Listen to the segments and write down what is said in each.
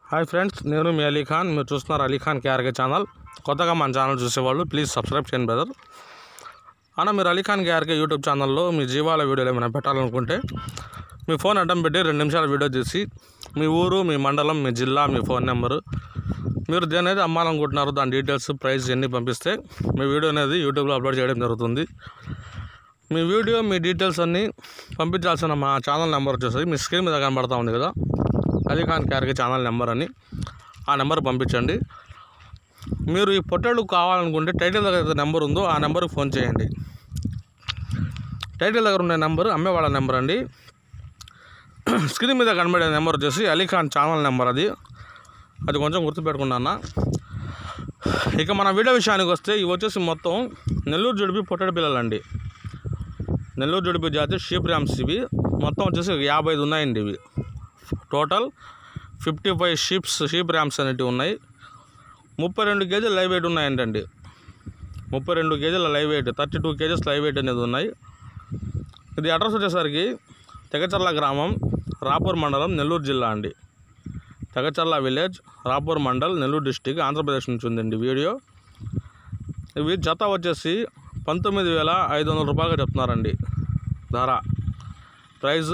Hi friends, నేను మీ అలీ ఖాన్. మీరు చూస్తున్నారు అలీ ఖాన్ కేఆర్కే ఛానల్. కొత్తగా మన ఛానల్ చూసేవాళ్ళు ప్లీజ్ సబ్స్క్రైబ్ చేయండి బ్రదర్. అన్న, మీరు అలీ ఖాన్ కేఆర్కే యూట్యూబ్ ఛానల్లో మీ జీవాల వీడియోలు ఏమైనా పెట్టాలనుకుంటే మీ ఫోన్ అడ్డం పెట్టి 2 నిమిషాల వీడియో తీసి మీ ఊరు, మీ మండలం, మీ జిల్లా, మీ ఫోన్ నెంబరు, మీరు దేని అనేది అమ్మాలనుకుంటున్నారు, దాని డీటెయిల్స్, ప్రైస్ ఇవన్నీ పంపిస్తే మీ వీడియో అనేది యూట్యూబ్లో అప్లోడ్ చేయడం జరుగుతుంది. మీ వీడియో, మీ డీటెయిల్స్ అన్నీ పంపించాల్సిన మా ఛానల్ నెంబర్ వచ్చేసి మీ స్క్రీన్ మీద కనబడతా ఉంది కదా, Ali Khan KRK channel number అని. ఆ నెంబర్ పంపించండి. మీరు ఈ పొట్టేళ్ళు కావాలనుకుంటే టైటిల్ దగ్గర నెంబర్ ఉందో ఆ నెంబర్కి ఫోన్ చేయండి. టైటిల్ దగ్గర ఉన్న నెంబర్ అమ్మేవాళ్ళ నెంబర్ అండి. స్క్రీన్ మీద కనబడే నెంబర్ వచ్చేసి అలీ ఖాన్ ఛానల్ నెంబర్. అది కొంచెం గుర్తుపెట్టుకున్నా. ఇక మన వీడియో విషయానికి వస్తే ఇవి వచ్చేసి మొత్తం నెల్లూరు జుడిపి పొట్టేడు పిల్లలండి. నెల్లూరు జుడిపి జాతి షీప్ ర్యామ్స్. ఇవి మొత్తం వచ్చేసి 55 ఉన్నాయండి. ఇవి టోటల్ 55 షీప్ ర్యామ్స్ అనేటివి ఉన్నాయి. 32 కేజీల లైవ్ వెయిట్ ఉన్నాయండి. 32 కేజీల live weight, 32 kgs live weight అనేది ఉన్నాయి. ఇది అడ్రస్ వచ్చేసరికి తెగచర్ల గ్రామం, రాపూర్ మండలం, నెల్లూరు జిల్లా అండి. తెగచర్ల విలేజ్, రాపూర్ మండల్, నెల్లూరు డిస్టిక్, ఆంధ్రప్రదేశ్ నుంచి ఉందండి వీడియో. ఇవి జత వచ్చేసి 19,500 రూపాయలుగా చెప్తున్నారండి ధర. ప్రైజ్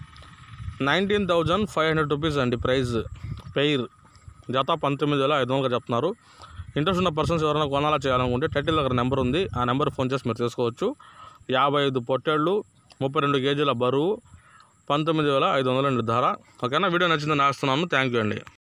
19,500 రూపీస్ అండి ప్రైజ్. పెయిర్ జత 19,500గా చెప్తున్నారు. ఇంట్రెస్ట్ ఉన్న పర్సన్స్ ఎవరైనా కొనాలా చేయాలనుకుంటే టైటిల్ దగ్గర నెంబర్ ఉంది, ఆ నెంబర్ ఫోన్ చేసి మీరు చేసుకోవచ్చు. 55 పొట్టేళ్ళు, 32 కేజీల బరువు, 19,500 అండి ధర. ఓకేనా? వీడియో నచ్చిందని ఆస్తున్నాను. థ్యాంక్ యూ అండి.